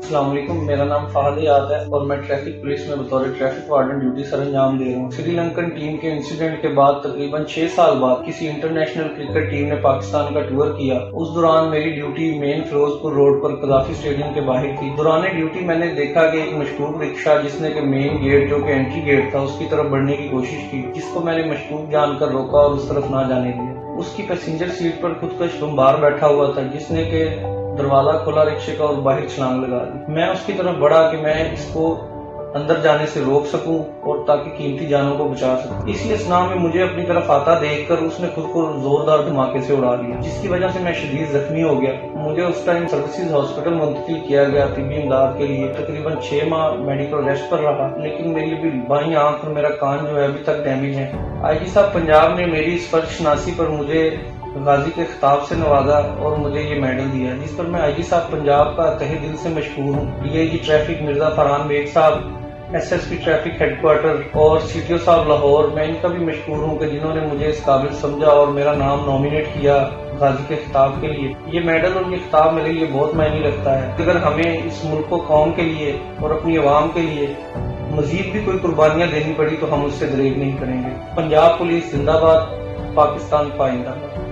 السلام علیکم، میرا نام فہد یاد ہے اور میں ٹریفک پولیس میں بطور ٹریفک وارڈن ڈیوٹی سر انجام دے رہا ہوں۔ سری لنکن ٹیم کے انسیڈنٹ کے بعد تقریباً 6 سال بعد کسی انٹرنیشنل کرکٹ ٹیم نے پاکستان کا ٹور کیا۔ اس دوران میری ڈیوٹی مین فیروزپور روڈ پر قذافی اسٹیڈیم کے باہر تھی۔ دوران ڈیوٹی میں نے دیکھا کہ ایک مشکوک رکشہ جس نے کہ مین گیٹ جو کہ انٹری گیٹ تھا اس کی طرف بڑھنے کی کوشش کی، جس کو میں نے مشکوک جان کر روکا اور اس طرف نہ جانے دیا۔ اس کی پیسنجر سیٹ پر خودکش بمبار بیٹھا ہوا تھا جس نے کہ دروازہ کھولا رکشے کا اور باہر چھلانگ لگا دی۔ میں اس کی طرف بڑھا کہ میں اس کو اندر جانے سے روک سکوں اور تاکہ قیمتی جانوں کو بچا سکوں۔ اسی اثناء میں مجھے اپنی طرف آتا دیکھ کر اس نے خود کو زوردار دھماکے سے اڑا دیا، جس کی وجہ سے میں شدید زخمی ہو گیا۔ مجھے اس ٹائم سروسز ہاسپٹل منتقل کیا گیا طبی امداد کے لیے۔ تقریباً 6 ماہ میڈیکل ریسٹ پر رہا، لیکن میری ابھی بائیں آنکھ اور میرا کان جو ہے ابھی تک ڈیمیج ہے۔ آئی جی صاحب پنجاب نے میری اس فرض شناسی پر مجھے غازی کے خطاب سے نوازا اور مجھے یہ میڈل دیا، جس پر میں آئی جی صاحب پنجاب کا تہہ دل سے مشکور ہوں۔ D I G traffic Mirza Farhan Baig صاحب، S S P traffic headquarter اور سی ٹی او صاحب لاہور، میں ان کا بھی مشکور ہوں کہ جنہوں نے مجھے اس قابل سمجھا اور میرا نام نامینیٹ کیا غازی کے خطاب کے لیے۔ یہ میڈل اور یہ خطاب میرے لیے بہت معنی رکھتا ہے۔ اگر ہمیں اس ملک و قوم کے لیے اور اپنی عوام کے لیے مزید بھی کوئی قربانیاں دینی پڑی تو ہم اس سے دریغ نہیں کریں گے۔ پنجاب پولیس زندہ باد، پاکستان پائندہ۔